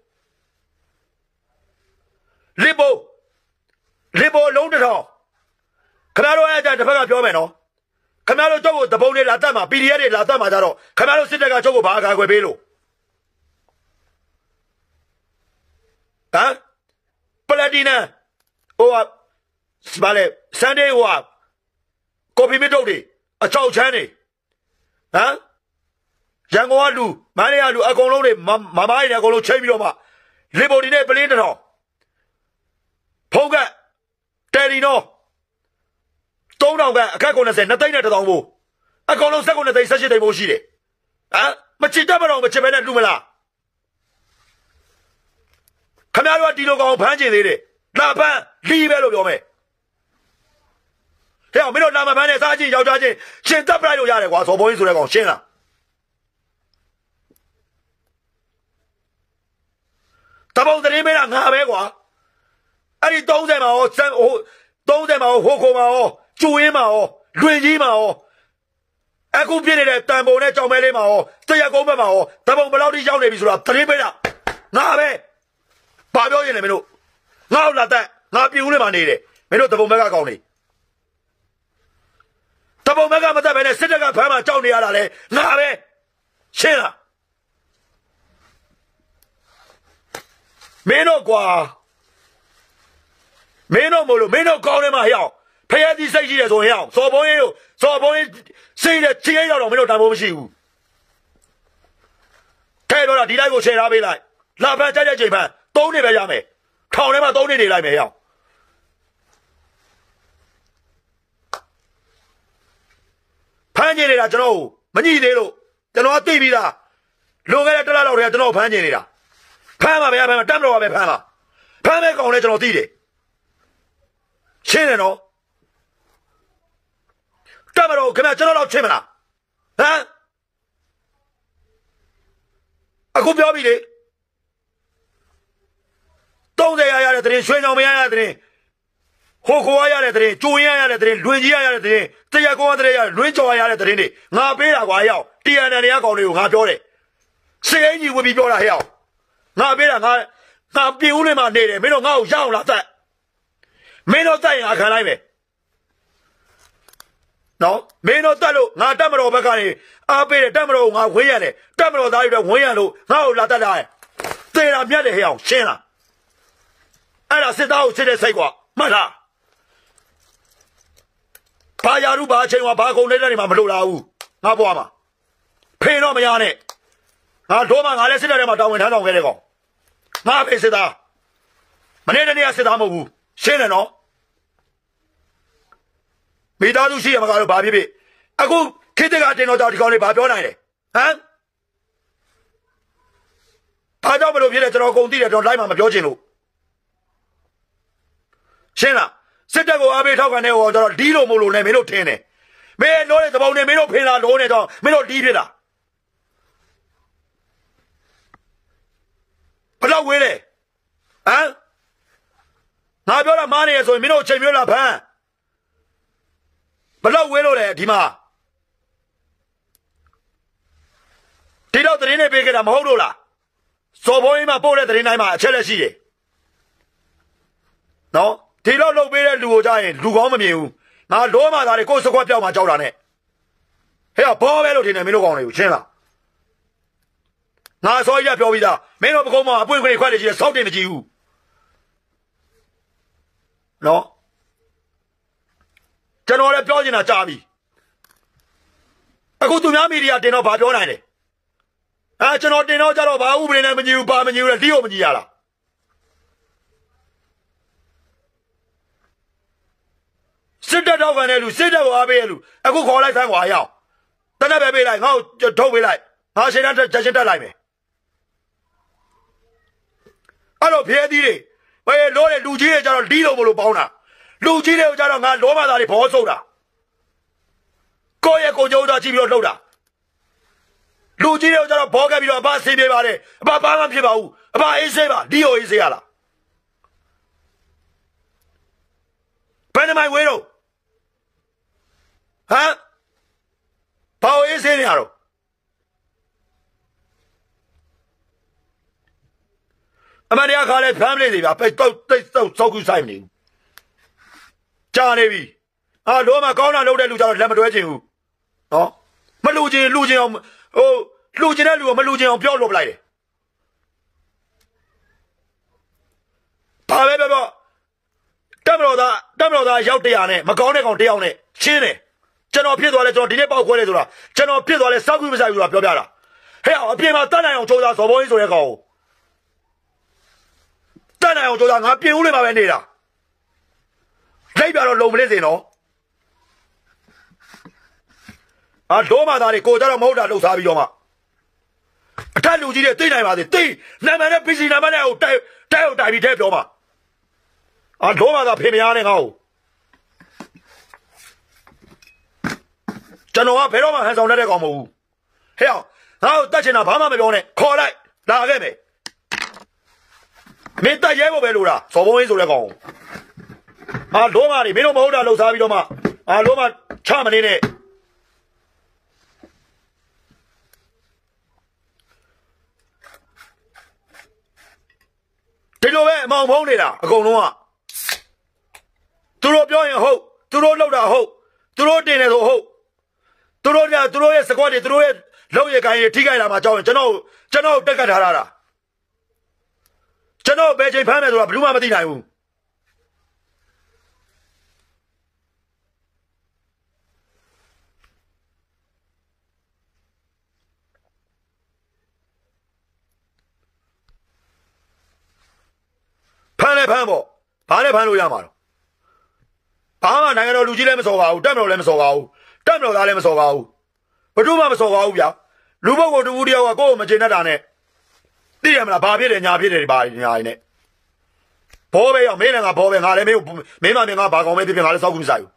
လစ်ဖို့လုံးတစ်ထောင်ခင်ဗျားတို့အဲ့ဒါတစ်ဖက်ကပြောမယ်နော်ခင်ဗျားတို့ကျုပ်ကိုတပုံတွေလာတတ်မှာ PDF တွေလာတတ်မှာကြတော့ခင်ဗျားတို့စစ်တပ်ကကျုပ်ကိုဘာအကာအကွယ်ပေးလို့ဟမ်ပလက်တီနမ်ဟိုဘာလဲဆန်ဒေးဟိုကော်ဖီမစ်တုတ်တွေအချောက်ချမ်းတွေဟမ်ရန်ကုန်ကလူမန္တလေးကလူအကုန်လုံးတွေမမိုင်းတွေအကုန်လုံးချိန်ပြီးတော့မှလစ်ဖို့ဒီနေ့ပလင်းတစ်ထောင်ဖုံးကတယ်လီနော်3000ကအခက်90 2သိန်းနဲ့1000ဖို့အကောင်လုံး19သိန်း18သိန်းဖို့ရှိတယ်ဟမ်မချစ်တတ်မတော့မချစ်ပဲနဲ့လူမလားခင်ဗျားတို့ကဒီလိုကောင်ဖမ်းကျင်သေးတယ်လာဖမ်းလီပဲလို့ပြောမယ်ဟဲ့မင်းတို့လာမဖမ်းနဲ့စားချင်းယောက်ျားချင်းရှင်တပ်ပလိုက်လို့ရတယ်ကွာဇော်ဘုံကြီးဆိုတဲ့ကောင်ရှင်းလားတပုံသတင်းမေးတာငါပဲကွာအဲ့ဒီ30မှာဟို30မှာဟိုခိုမှာဟိုကျူရင်းမှာဟောလွင်ကြီးမှာဟောအခုပြည့်နေတဲ့တန်ပုံနဲ့ကြောင်မဲလေးမှာဟောတရက်ကုန်းဘက်မှာဟောတပုံဘယ်လောက်ထိရောက်နေပြီဆိုတာသတင်းပေးတာငါပဲဘာပြောရင်လဲမင်းတို့ငါ့လာတက်ငါပြူးလေးမှာနေတယ်မင်းတို့တပုံဘက်ကကောင်းနေတပုံဘက်ကမတက်ပဲနဲ့စစ်တပ်ကဖမ်းမှာကြောက်နေရတာလဲငါပဲရှင်းလားမင်းတို့ကွာမင်းတို့မလို့မင်းတို့ကောင်းနေမှာဟျောက်ဖျက်သီးစိတ်ရှိတယ်ဆိုရင်အောင်စော်ဘုံရေးစိတ်နဲ့ချီရဲရောက်တော့မင်းတို့တန်ဖိုးမရှိဘူးထဲတော့ဒီလိုက်ကိုရှယ်ထားပေးလိုက်လာဖန်ကြချိန်ဖန်3နှစ်ပဲရမယ်ထောင်ထဲမှာ3နှစ်နေလိုက်မယ်ရောက်ဖမ်းကျင်နေတာကျွန်တော်မညှိသေးလို့ကျွန်တော်သိပြီးသားလွန်ခဲ့တဲ့တစ်လလောက်တည်းကကျွန်တော်ဖမ်းကျင်နေတာဖမ်းပါဗျာဖမ်းပါတတ်မတော်ပါပဲဖမ်းပါဖမ်းမဲ့ကောင်လဲကျွန်တော်သိတယ်ရှင်းတယ်နော်တမတော်ခင်ဗျာကျွန်တော်တော့ချင်းမလားဟမ်အခုပြောပြီလေ30ရတဲ့တဲ့ရွှေချောင်မရတဲ့တဲ့ဟိုခိုရတဲ့တဲ့ကျိုးရရတဲ့တဲ့လွင်ကြီးရတဲ့တဲ့တရက်ကောတဲ့ရလွင်ကြော်ရတဲ့တဲ့တွေငါပေးတာကွာရောက် TNN တွေကကောင်တွေကိုငါပြောတယ်စေအင်းကြီးဝင်ပြီးပြောတာဟဲ့ရောက်ငါပေးတာငါပြင်းဦးလေးမှနေတယ်မင်းတို့ငါ့ကိုရအောင်လားတက်မင်းတို့တက်ရင်အခါလိုက်မယ်နော်မင်းတို့တက်လို့ငါတက်မတော်ဘက်ကနေအားပေးတယ်တက်မတော်ကိုငါဝင်းရတယ်တက်မတော်သားတွေတော့ဝင်းရလို့ငါ့ကိုလာတက်လာတယ်သေတာမြတ်တယ်ဟဲ့အောင်ရှင်းလားအဲ့ဒါစစ်သားကိုစစ်တဲ့စိတ်ကွာမှတ်လားဘာယာရုဘာအချိန်ကဘာကုန်နေတဲ့နေမှာမလို့လာဘူးငါဘွားမှာဖေတော့မရနဲ့ငါတော့မှငါလည်းစစ်တဲ့ထဲမှာတာဝန်ထမ်းဆောင်ခဲ့တဲ့ကောင်ငါဖေစစ်သားမနေ့တနေ့ကစစ်သားမဟုတ်ဘူးရှင်းတယ်နော်မိသားစုရှိရမှာကတော့ဘာဖြစ်ဖြစ်အခုခေတ်ကတင်တော့ကြောင့်ဒီကောင်တွေဘာပြောနိုင်လဲဟမ်ဘာကြောင့်မလို့ဖြစ်လဲကျွန်တော်ကုန်သိတယ်ကျွန်တော်လိုက်မှမပြောချင်လို့ရှင်းလားစစ်တပ်ကိုအားပေးထောက်ခံနေဟောကျွန်တော်ဒီလိုမို့လို့နဲ့မင်းတို့ထင်းတယ်မင်းလို့တဲ့သဘောနဲ့မင်းတို့ဖင်လာလို့နေတော့မင်းတို့ဒီဖြစ်တာဘယ်တော့ဝေးလဲဟမ်ငါပြောတာမားနေရဆိုရင်မင်းတို့ချိန်မျိုးလာဖမ်းဘယ်တော့ဝေးလို့လဲဒီမှာဒီတော့သတင်းတွေပေးခဲ့တာမဟုတ်လို့လားစော်ဘုံကြီးမှာပို့တဲ့သတင်းတိုင်းမှာအချက်လက်ရှိတယ်နော်ဒီတော့လှုပ်ပေးတဲ့လူကိုကြားရင်လူကောင်းမမြင်ဘူးငါလောမှသားတွေကိုယ်စကွက်ပြောက်မှကြောက်တာနဲ့ဟဲ့ဘောပဲလို့ထင်တယ်မင်းတို့ကောင်းတွေကိုရှင်းလားငါစောကြီးကပြောပြီးသားမင်းတို့ပကုံးမှာအပွင့်ခွေခွက်တွေကြီးစောက်တင်မကြည့်ဘူးနော်ကျွန်တော်လည်းပြောချင်တာကြားပြီအခုသူများမီဒီယာတင်တော့ဘာပြောနိုင်လဲကျွန်တော်တင်တော့ကြတော့ဘာဥပဒေနဲ့မညီဘူးပါမညီဘူးလေဒီကိုမညီရလားစစ်တပ်တော့ကနေလူစစ်တပ်ကိုအားပေးရလူအခုခေါ်လိုက်ဆန်းကွာရအောင်တနက်ပဲပေးလိုက်ငါ့ကိုထုတ်ပေးလိုက်ငါရှင်းတန်းချက်ချင်းတက်လိုက်မယ်အဲ့တော့ဖျဲသီးတွေဘယ်လို့တဲ့လူကြီးတွေကြတော့ဒီလိုမလို့ပေါင်းတာလူကြီးတွေကိုကြတော့ငါလောမသားတွေဘောဆုပ်တာကိုယ့်ရဲ့ကိုကြိုးသားကြည့်ပြီးတော့လှုပ်တာလူကြီးတွေကိုကြတော့ဘောကက်ပြီးတော့အဘဆေးပြေးပါတယ်အဘဘာမှဖြစ်ပါဘူးအဘအေးဆေးပါဒီကိုအေးဆေးရလားဘယ်နှမိုင်ဝေးတော့ဟမ်ဘာအေးဆေးနေရတော့အမတရားခါလဲဖမ်းပလေးတွေပါပိတ်တော့တိတ်တော့စောက်ကူဆိုင်မနေဘူးကြားနေပြီလောမကောင်းတာလုပ်တဲ့လူကြတော့လက်မတွဲချင်ဘူးနော်မလူချင်အောင်လူချင်တဲ့လူကမလူချင်အောင်ပြောလို့ပလိုက်တယ်ဘာပဲပြောတက်မတော်သားရောက်100နဲ့မကောင်းတဲ့ကောင်1ယောက်နဲ့ရှင်းတယ်ကျွန်တော်ဖြစ်သွားလဲကျွန်တော်ဒီနေ့ပေါက်ခွဲလဲဆိုတာကျွန်တော်ဖြစ်သွားလဲစောက်ကူမဆိုင်ဘူးဆိုတာပြောပြတာဟဲ့အပြင်မှာတတ်နိုင်အောင်ကြိုးစားစော်ဘုံကြီးဆိုတဲ့ကောင်တတ်နိုင်အောင်ကြိုးစားငါပြင်ဦးလေးမှာပဲနေတာလိုက်ပြတော့လုံမလေးစင်နော်လောမသားတွေကိုကြတော့မဟုတ်တာလှုပ်ရှားပြီးတော့မှအထက်လူကြီးတွေသိနိုင်ပါစေသိနာမည်နဲ့ပစ္စည်းနာမည်နဲ့ဟိုတိုက်ပြီးထဲပြောမှာလောမသားဖေမရနဲ့ငါ့ကိုကျွန်တော်ကဘယ်တော့မှဟန်ဆောင်တဲ့ကောင်မဟုတ်ဘူးဟဲ့အောင်ငါ့ကိုတတ်ချင်တာဘာမှမပြောနဲ့ခေါ်လိုက်လာခဲ့မယ်မင်းတက်ရဲဖို့ပဲလို့လားစော်ဘုံကြီးဆိုတဲ့ကောင်လောမတွေမင်းတို့မဟုတ်တာလှုပ်ရှားပြီးတော့မှလောမချမနေနဲ့ဒီလိုပဲအမောင်ဖုံးနေတာအကုန်လုံးကသူတို့ပြောရင်ဟုတ်သူတို့လောက်တာဟုတ်သူတို့တင်တယ်ဆိုဟုတ်သူတို့ရဲ့စကွက်တွေသူတို့ရဲ့လောက်ရကိုင်းတွေထိခိုက်လာမှာကြောက်ရင်ကျွန်တော်တက်ကတ်ထားတာကျွန်တော်ဘယ်ချိန်ဖမ်းမယ်ဆိုတာဘယ်သူမှမသိနိုင်ဘူးဖမ်းပေါ့ဘာနဲ့ဖမ်းလို့ရမှာတော့ဘာမှနိုင်ငံတော်လူကြီးလည်းမစော်ပါဘူးတက်မတော်လည်းမစော်ပါဘူးတက်မတော်သားလည်းမစော်ပါဘူးဘယ်သူမှမစော်ပါဘူးဗျာလူပုဂ္ဂိုလ်တူဦးတယောက်ကကိုယ့်ကိုမကျေနပ်တာနဲ့သိရမလားဘာဖြစ်တယ်ညာဖြစ်တယ်ဘာညာနေဘောပဲရောက်မင်းလည်းငါဘောပဲငါလည်းမင်းမငါဘာကောင်ပဲဖြစ်ဖြစ်ငါလည်းစောက်ကူမဆိုင်ဘူး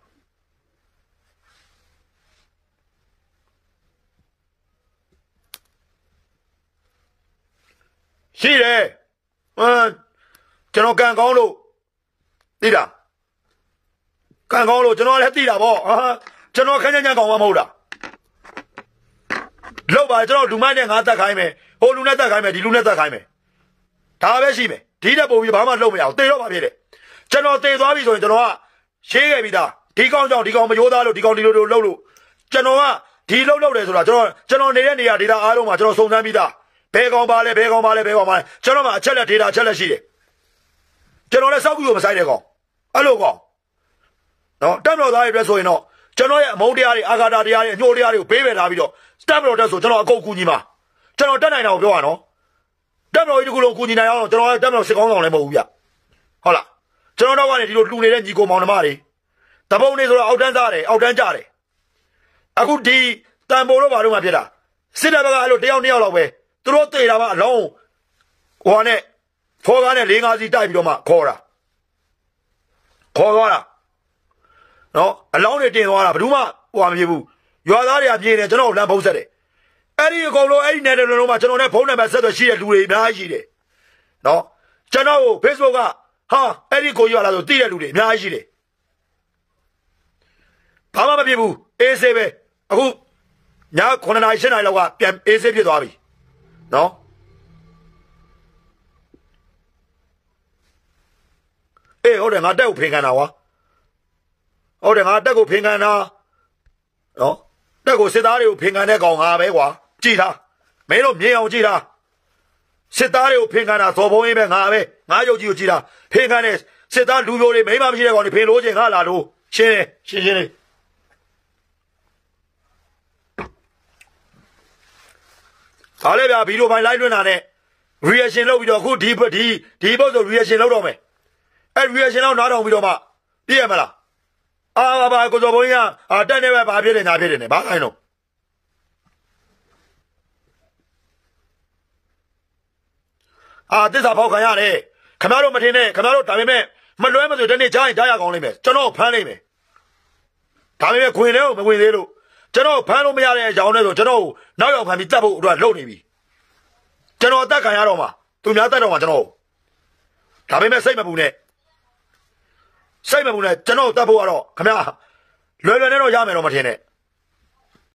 ရှိတယ်ကျွန်တော်ကန်ကောင်းလို့သိတာကန်ကောင်းလို့ကျွန်တော်လည်းသိတာပေါ့ကျွန်တော်ခန်းချမ်းကောင်းမှမဟုတ်တာလောက်ပါကျွန်တော်လူမိုက်နဲ့ငါတက်ခိုင်းမယ်ဟိုလူနဲ့တက်ခိုင်းမယ်ဒီလူနဲ့တက်ခိုင်းမယ်ဒါပဲရှိမယ်ဒီတက်ပုံပြီးဘာမှလုပ်မရအောင်တေတော့ပါဖြစ်တယ်ကျွန်တော်တေသွားပြီဆိုရင်ကျွန်တော်ကရှေးခဲ့ပြီးသားဒီကောင်ကြောင့်ဒီကောင်မရိုးသားလို့ဒီကောင်ဒီလိုလုပ်လို့ကျွန်တော်ကဒီလုပ်တယ်ဆိုတာကျွန်တော်နေတဲ့နေရာဒေတာအားလုံးမှာကျွန်တော်စုံစမ်းပြီးသားဘယ်ကောင်ပါလဲကျွန်တော်မှအချက်လက်ဒေတာအချက်လက်ရှိတယ်ကျွန်တော်လည်းစောက်ကူကိုမဆိုင်တဲ့ကောင်အဲ့လိုကောင်နော်တက်မတော်သားတွေအတွက်ဆိုရင်တော့ကျွန်တော်ရဲ့အမုန်းတရားတွေအာဃာတတရားတွေအညှိုးတရားတွေကိုပေးပယ်ထားပြီးတော့တက်မတော်တက်ဆိုကျွန်တော်အကုန်ကူညီမှာကျွန်တော်တက်နိုင်တာကိုပြောရနော်တက်မတော်ကြီးတကူလုံးကူညီနိုင်အောင်ကျွန်တော်တက်မတော်စစ်ကောင်းဆောင်လည်းမဟုတ်ဘူးဗျဟုတ်လားကျွန်တော်တော့ကနေဒီလိုလှူနေတဲ့ညီကိုမောင်နှမတွေတပုံနေဆိုတော့အောက်တန်းစားတယ်အောက်တန်းကြတယ်အခုဒီတန်ပိုတော့ဘာလို့မှဖြစ်တာစစ်တပ်ဘက်ကအဲ့လိုတယောက်နှစ်ယောက်လောက်ပဲသူတို့တေတာမှအလုံးဟိုနဲ့ဖော်ကားနဲ့၄၅စီးတိုက်ပြီးတော့မှခေါ်သွားတာနော်အလောင်းတွေတင်သွားတာဘယ်သူမှဟိုမဖြစ်ဘူးရွာသားတွေကပြေးတယ်ကျွန်တော်လမ်းဖုံးဆက်တယ်အဲ့ဒီအကုန်လုံးအဲ့ဒီနယ်တွေလုံးမှာကျွန်တော်နဲ့ဖုန်းနံပါတ်ဆက်သွယ်ရှိတဲ့လူတွေအများကြီးရှိတယ်နော်ကျွန်တော်ကို Facebook ကဟာအဲ့ဒီကိုရွာလာဆိုသိတဲ့လူတွေအများကြီးရှိတယ်ဘာမှမဖြစ်ဘူးအေးဆေးပဲအခုည9နာရီ10နာရီလောက်ကပြန်အေးဆေးဖြစ်သွားပြီနော်အေးဟုတ်တယ်ငါတက်ကိုဖင်ခံတာကွာဟုတ်တယ်ငါတက်ကိုဖင်ခံတာနော်တက်ကိုစစ်သားတွေကိုဖင်ခံတဲ့ကောင်ငါပဲကွာကြည်ထားမင်းတို့မြင်အောင်ကြည်ထားစစ်သားတွေကိုဖင်ခံတာသော်ဘုံရေးပဲငါပဲငါရုပ်ကြီးကိုကြည်ထားဖင်ခံတဲ့စစ်သားလူမျိုးတွေမိမမရှိတဲ့ကောင်တွေဖင်လို့ချင်းငါလာလို့ရှင်းလေးဒါလည်းဗျာဗီဒီယိုဖိုင်လိုက်လွှင့်တာနဲ့ reaction လုပ်ပြီးတော့အခုဒီပုတ်ဆို reaction လုပ်တော့မယ်အဲ့ reaction တော့နားထောင်ပြီးတော့မှပြည့်ရမလားဘာကိုစော်ဘုံကြီးကတက်နေပဲဘာဖြစ်တယ်ညာဖြစ်တယ်နဲ့ဘာဆိုင်တော့တစ္ဆာဖောက်ခံရတယ်ခမတို့မထင်နဲ့ခမတို့ဒါပေမဲ့မလွဲမသွေတနေ့ကြားရင်ကြားရကောင်းလိမ့်မယ်ကျွန်တော်ဖမ်းလိမ့်မယ်ဒါပေမဲ့ခွင်ထဲကိုမဝင်သေးလို့ကျွန်တော်ဖမ်းလို့မရတဲ့အကြောင်းနဲ့ဆိုကျွန်တော်နောက်ရောက်ဖမ်းပြီးတတ်ဖို့အတွက်လုပ်နေပြီကျွန်တော်အသက်ခံရတော့မှသူများတတ်တော့မှကျွန်တော်ဒါပေမဲ့စိတ်မပူနဲ့ကျွန်တော်တတ်ဖို့ကတော့ခမလွယ်နဲ့တော့ရမယ်တော့မထင်နဲ့